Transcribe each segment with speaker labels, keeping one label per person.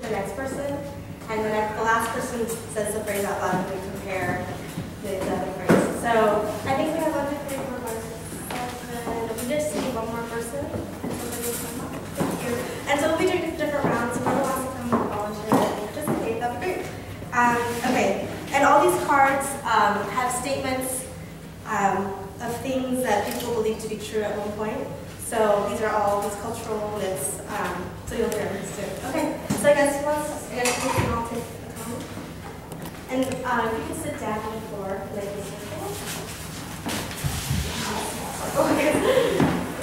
Speaker 1: the next person, and the last person says the phrase out loud, and we compare the other phrase. So I think we have 1, 2, 3, 4, 5, 6, 7. We just see one more person, and somebody will come up. Thank you. And so we'll be doing different rounds. So whoever wants to come volunteer and participate, that'd be great. Okay, and all these cards have statements of things that people believe to be true at one point. So these are all these cultural myths. So you'll hear this too. Okay, so I guess we can all take a comment. And if you can sit down on the floor like this. Okay.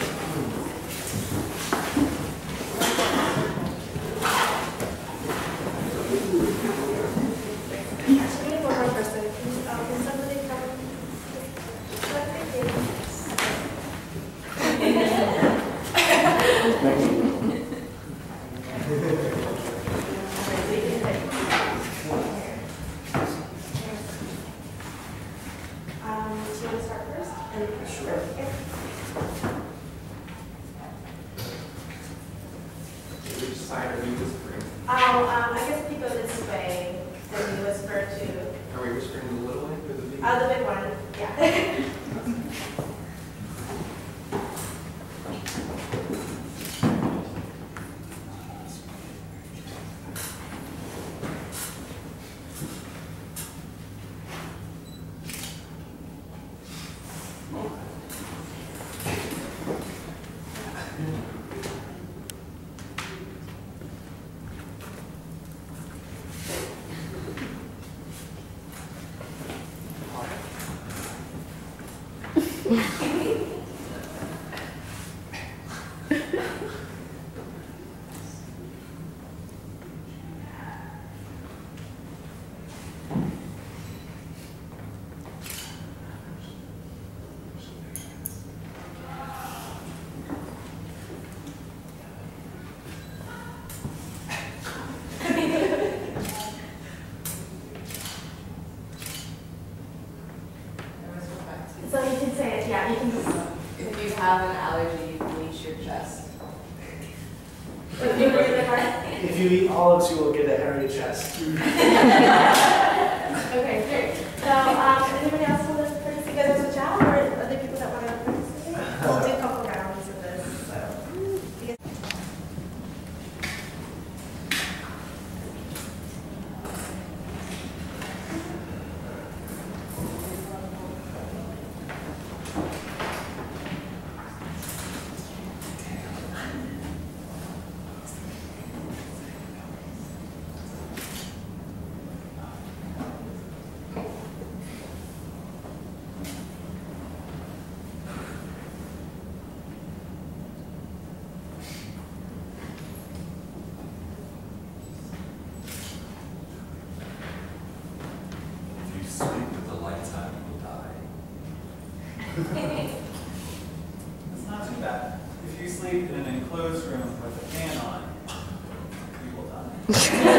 Speaker 2: I guess if you go this way, then you whisper to...
Speaker 3: Are we whispering the little one or the big one?
Speaker 2: Oh, the big one, yeah. So you can say it, yeah, you can just...
Speaker 4: If you have an allergy, bleach your chest.
Speaker 2: If you read the part?
Speaker 5: If you eat olives, you will get a hairy chest.
Speaker 2: Okay, great. So, anybody else want to participate? You guys want to chat, or other people that want to participate? We'll do a couple rounds of this, so... you guys
Speaker 6: It's not too bad. If you sleep in an enclosed room with a fan on, you will die.